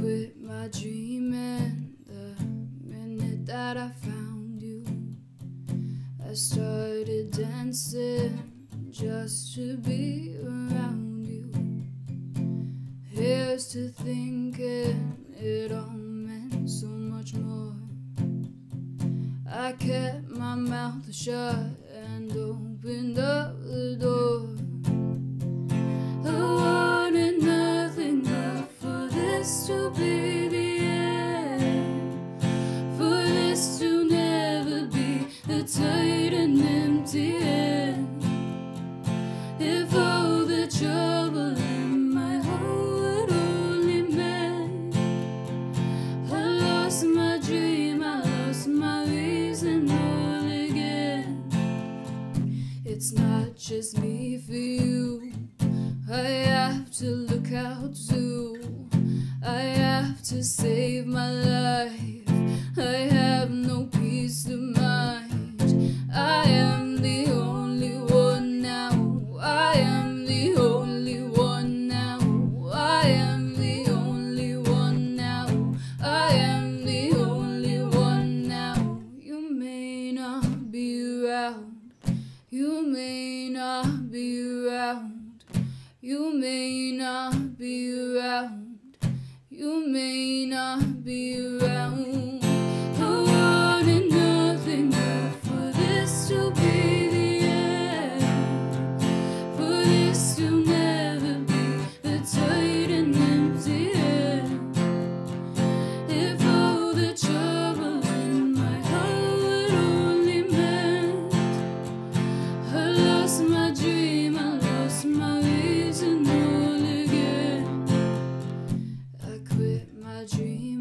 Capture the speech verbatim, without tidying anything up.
quit my dreaming the minute that I found you. I started dancing just to be around you. Here's to thinking it all meant so much more. I kept my mouth shut and opened up the door. I wanted nothing but for this to be the end, for this to never be the tight and empty end. If all the trouble in my heart would only mend, I lost my dream, I lost my reason all again. It's not just me for you, I have to look out too. I have to save my life, I have no peace of mind. I am the only one now, I am the only one now, I am the only one now, I am the only one now. You may not be around, you may not be around, you may not be around, you may not be around. I wanted nothing but for this to be the end, for this to never be the tight and empty end. If all the trouble in my heart would only mend, I lost my dream, I lost my reason all again. I quit my dream